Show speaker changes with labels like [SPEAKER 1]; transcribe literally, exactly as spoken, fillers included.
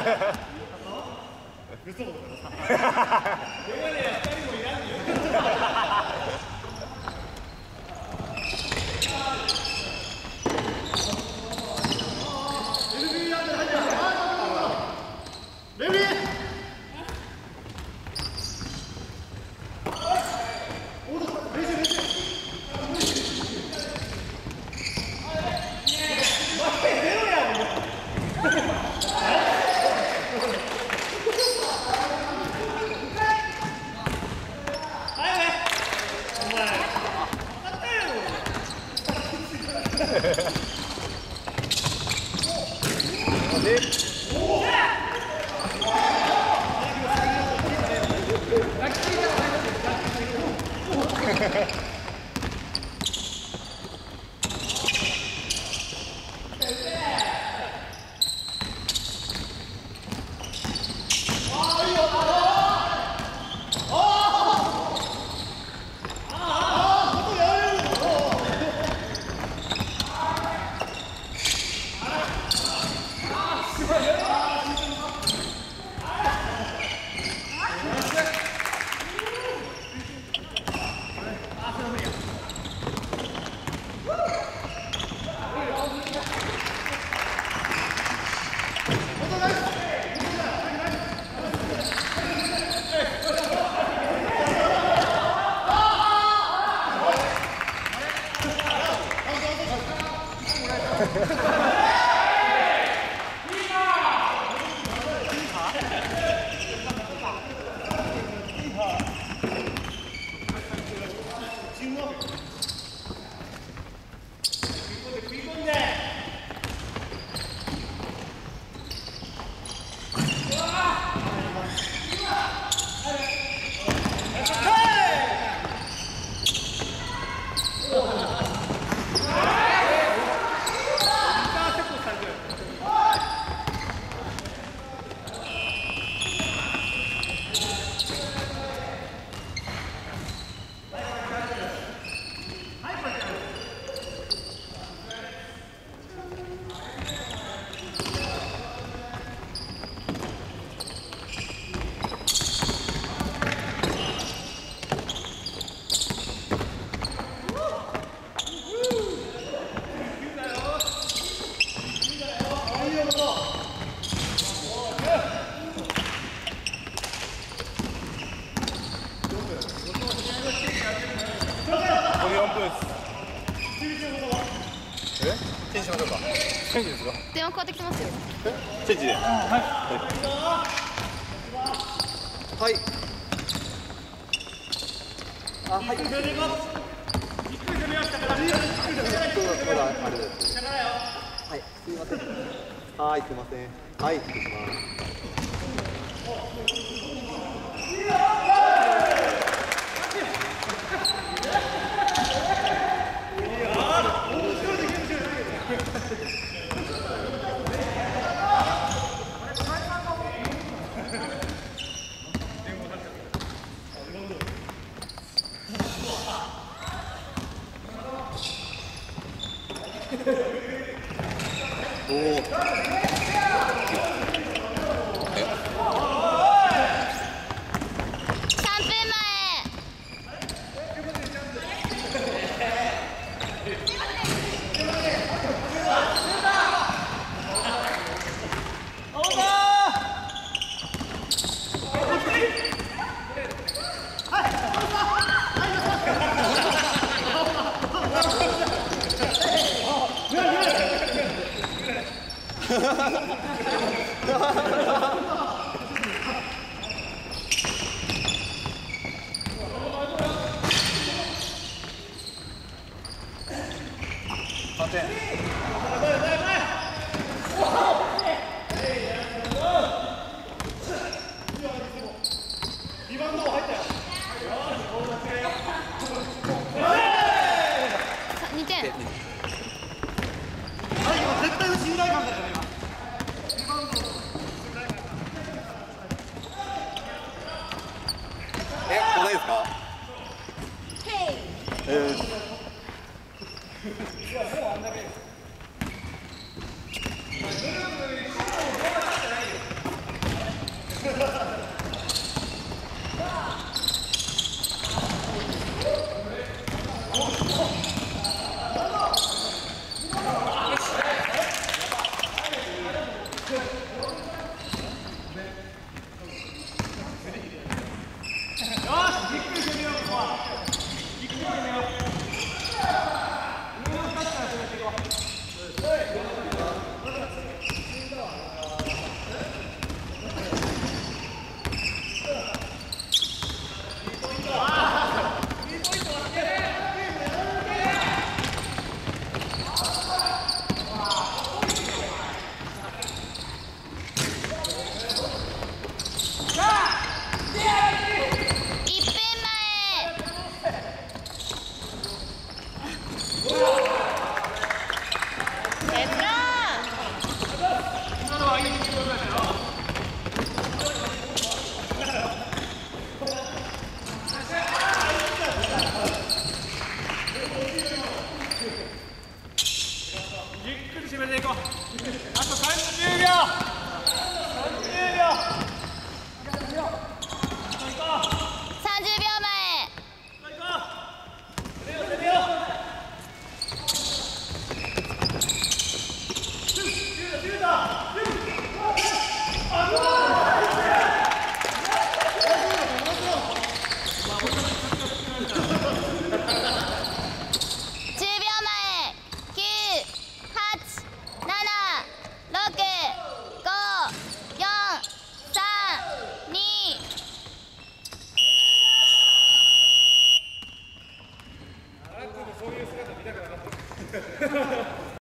[SPEAKER 1] 嘘だからさ。
[SPEAKER 2] メガネやふたりもいらんよ。
[SPEAKER 1] レビー
[SPEAKER 3] 電話かかってきてますよ。
[SPEAKER 4] チェンジで。はい。はい。あ、はい。びっくり攻めます。びっくり攻めましたから。びっくり攻めましたから。あれです。はい。すみません。はい、すみません。はい、失礼します。おお。
[SPEAKER 2] じっくり攻めよう、ここは。じっくり攻めよう。上のふたつから攻めていこう。攻めていこう。あとさんじゅうびょう。さんじゅうびょう。
[SPEAKER 3] さんじゅうびょうま
[SPEAKER 2] そういう姿見たくなかった。